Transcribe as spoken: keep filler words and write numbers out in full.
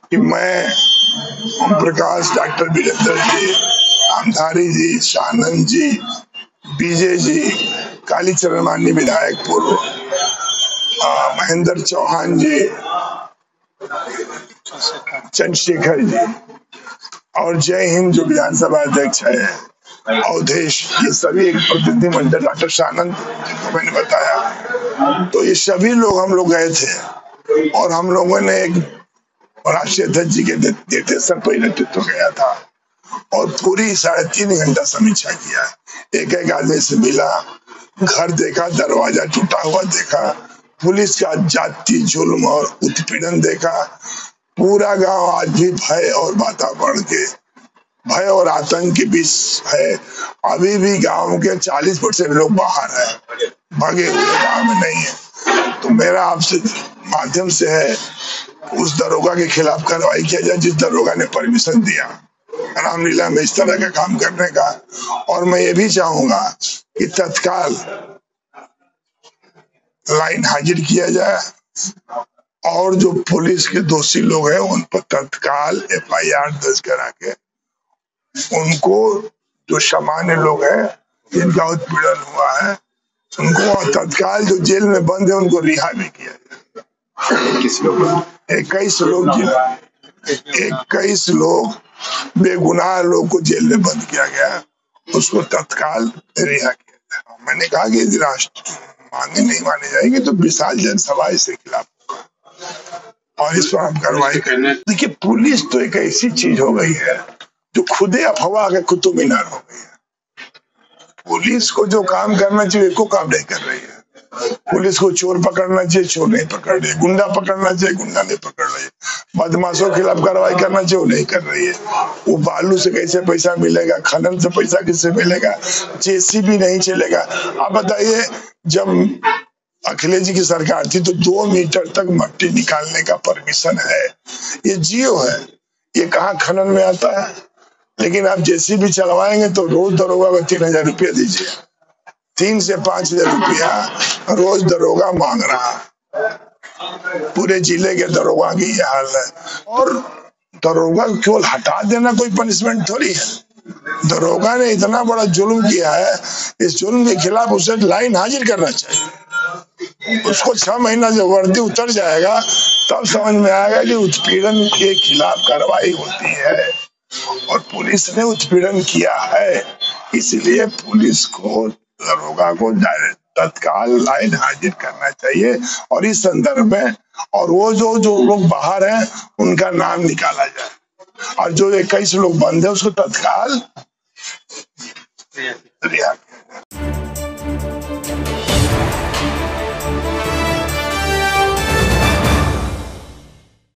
कि मैं ओम प्रकाश, डॉक्टर वीरेंद्र जी, अंधारी जी, शानंद जी, विजय जी, कालीचरण माननीय विधायक पूर्व, महेंद्र चौहान जी, चंद्रशेखर जी और जय हिंद जो विधानसभा अध्यक्ष है अवधेश, ये सभी एक प्रतिनिधिमंडल, डॉक्टर शानंद जिनको मैंने बताया, तो ये सभी लोग हम लोग गए थे और हम लोगों ने एक राष्ट्रीय अध्यक्ष जी के निर्देशन पर नेतृत्व गया था और पूरी साढ़े तीन घंटा समीक्षा किया। एक एक आदमी से मिला, घर देखा, दरवाजा टूटा हुआ देखा, पुलिस का जाति जुल्म और उत्पीड़न देखा। पूरा गांव आज भी भय और वातावरण के भय और आतंक के बीच है। अभी भी गांव के चालीस परसेंट लोग बाहर है, भागे हुए गांव में नहीं है। तो मेरा आपसे माध्यम से है उस दरोगा के खिलाफ कार्रवाई किया जाए जिस दरोगा ने परमिशन दिया रामलीला में इस तरह का काम करने का। और मैं ये भी चाहूंगा कि तत्काल लाइन हाजिर किया जाए और जो पुलिस के दोषी लोग हैं उन पर तत्काल एफ आई आर दर्ज करा के उनको, जो सामान्य लोग हैं जिनका उत्पीड़न हुआ है, उनको तत्काल जो जेल में बंद है उनको रिहा भी किया जाए। इक्कीस लोग इक्कीस लोग बेगुनाह लोग को जेल में बंद किया गया, उसको तत्काल रिहा किया जाए। मैंने कहा कि यदि राष्ट्र मान्य नहीं मानी जाएगी तो विशाल जनसभा इसके खिलाफ और इस पर हम कार्रवाई करने। देखिए, पुलिस तो एक ऐसी चीज हो गई है जो खुदे अफवाह के कुतुब मीनार हो गई है। पुलिस को जो काम करना चाहिए को काम नहीं कर रही है। पुलिस को चोर पकड़ना चाहिए, चोर नहीं पकड़ रही है। गुंडा पकड़ना चाहिए, गुंडा नहीं पकड़ रही है। बदमाशों के खिलाफ कार्रवाई करना चाहिए, वो नहीं कर रही है। वो बालू से कैसे पैसा मिलेगा, खनन से पैसा किससे मिलेगा, जेसीबी नहीं चलेगा। आप बताइए, जब अखिलेश जी की सरकार थी तो दो मीटर तक मट्टी निकालने का परमिशन है, ये जियो है, ये कहाँ खनन में आता है। लेकिन आप जेसीबी चलवाएंगे तो रोज दरोगा को तीन हजार रुपया दीजिए, तीन से पांच हजार रुपया रोज दरोगा मांग रहा है। पूरे जिले के दरोगा की ये हाल है। और दरोगा केवल हटा देना कोई पनिशमेंट थोड़ी है। दरोगा ने इतना बड़ा जुल्म किया है, इस जुल्म के खिलाफ उसे लाइन हाजिर करना चाहिए। उसको छह महीना जब वर्दी उतर जाएगा तब समझ में आएगा कि उत्पीड़न के खिलाफ कार्रवाई होती है और पुलिस ने उत्पीड़न किया है। इसलिए पुलिस को, दरोगा को तत्काल लाइन हाजिर करना चाहिए और इस संदर्भ में और वो जो जो लोग बाहर हैं उनका नाम निकाला जाए और जो इक्कीस लोग बंद है उसको तत्काल रिहा